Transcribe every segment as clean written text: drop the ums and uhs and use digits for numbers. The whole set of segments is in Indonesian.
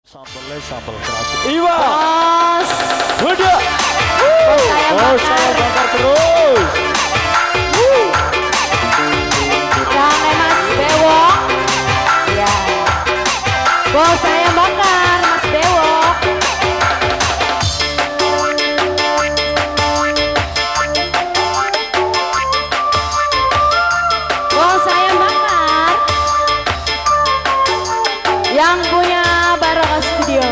Sambelnya sambel terasi. Iwa. Bos. Udah. Saya bakar terus. Rame Mas Bewok. Ya. Bos saya bakar Mas Bewok. Bos saya bakar. Yang punya Barokah Studio.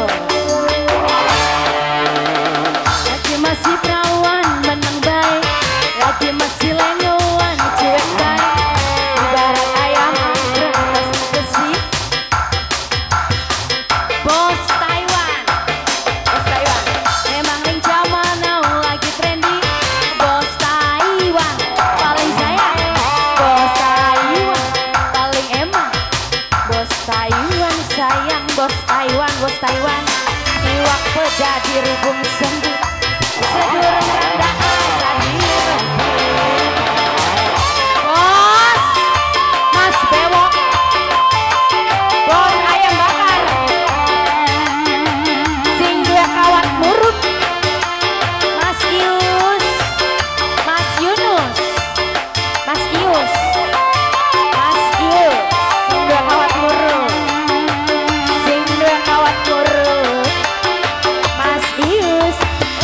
Lagi masih perawan menang baik, lagi masih lengoan cuek baik. Ibarat ayam beras besi. Bos Taiwan, memang ring zaman now lagi trendy. Bos Taiwan, paling sayang. Bos Taiwan, paling emang. Bos Taiwan sayang, bos Taiwan. Iwak peda di rubung sendiri. Sedurung randa aja direbut. Bos Mas Bewok, bos ayam bakar, sing dua kawat murut. Mas Ius, Mas Yunus, Mas Ius, sing dua kawat murut, sing dua kawat murut. Mas Ius.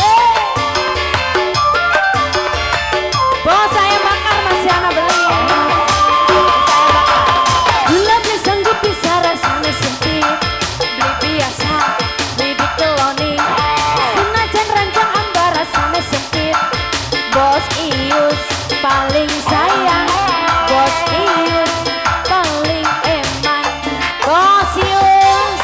Bos saya bakar masih anak beli. Saya bakar. Gula pisang gue bisa rasanya sempit. Beli biasa, beli di keloni. Senajan rancang ambar rasanya sempit. Bos Ius paling sayang. Bos Ius paling eman. Bos Ius.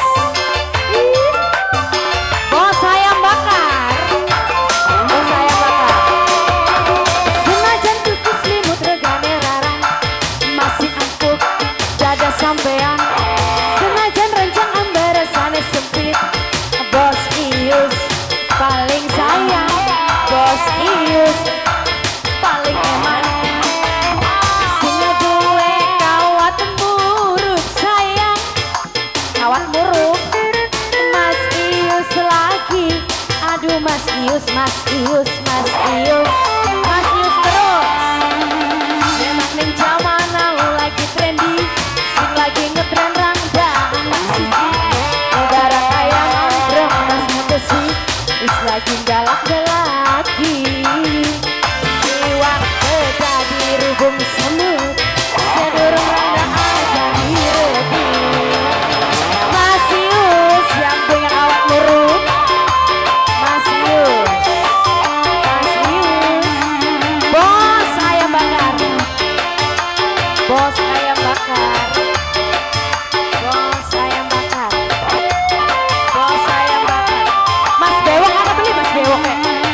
Bos saya bakar. Bos saya bakar. Senajan tuku selimut regane rarang, masih empuk dada sampean. Senajan rencang ambar rasane sempit. Bos Ius paling sayang. Bos Ius paling eman. Singa gue kawat muruk sayang. Kawat muruk. Mas Ius lagi. Aduh Mas Ius, Mas Ius, Mas Ius, Mas Ius terus. Memang ning zaman now lagi trendy, sing lagi ngetren rangda anak siji. Ibarat ayam ambrong mas besi, is lagi galak-galaki. Iwak peda di rubung semut, sedurung randa aja direbut. Mas Ius yang punya kawat muruk. Mas Ius, bos ayam bakar, bos ayam bakar, bos ayam bakar, bos ayam bakar. Mas Bewok ada beli Mas Bewok ya?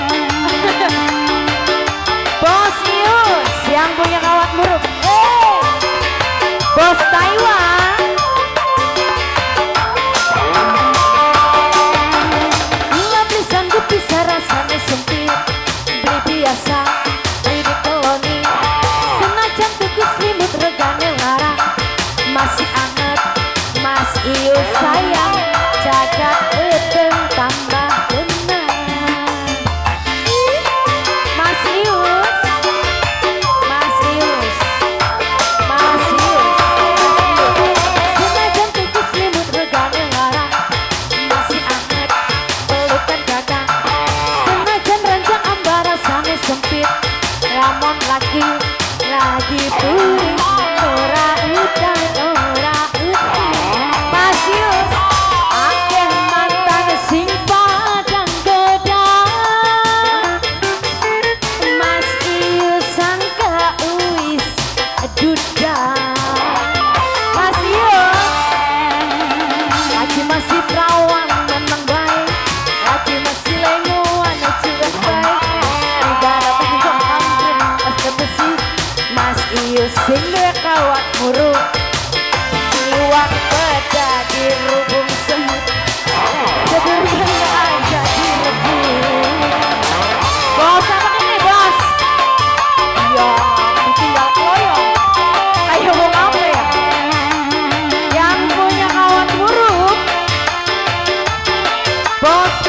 Bos